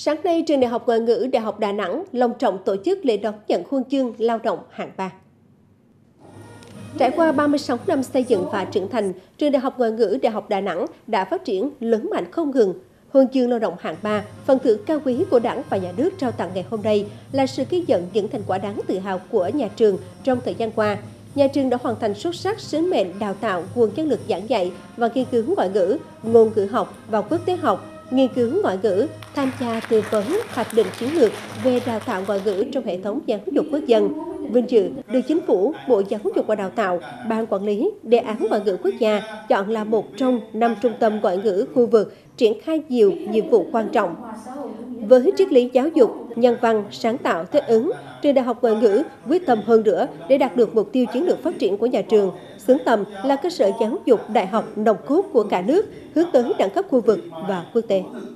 Sáng nay, Trường Đại học Ngoại ngữ Đại học Đà Nẵng long trọng tổ chức lễ đón nhận huân chương lao động hạng 3. Trải qua 36 năm xây dựng và trưởng thành, Trường Đại học Ngoại ngữ Đại học Đà Nẵng đã phát triển lớn mạnh không ngừng. Huân chương lao động hạng 3, phần thưởng cao quý của Đảng và Nhà nước trao tặng ngày hôm nay là sự ghi nhận những thành quả đáng tự hào của nhà trường trong thời gian qua. Nhà trường đã hoàn thành xuất sắc sứ mệnh đào tạo nguồn nhân lực giảng dạy và nghiên cứu ngoại ngữ, ngôn ngữ học và quốc tế học, nghiên cứu ngoại ngữ, tham gia tư vấn, hoạch định chiến lược về đào tạo ngoại ngữ trong hệ thống giáo dục quốc dân. Vinh dự được Chính phủ, Bộ Giáo dục và Đào tạo, Ban Quản lý Đề án Ngoại ngữ Quốc gia chọn là một trong 5 trung tâm ngoại ngữ khu vực triển khai nhiều nhiệm vụ quan trọng. Với triết lý giáo dục, nhân văn, sáng tạo, thích ứng, Trường Đại học Ngoại ngữ quyết tâm hơn nữa để đạt được mục tiêu chiến lược phát triển của nhà trường, xứng tầm là cơ sở giáo dục đại học nòng cốt của cả nước, hướng tới đẳng cấp khu vực và quốc tế.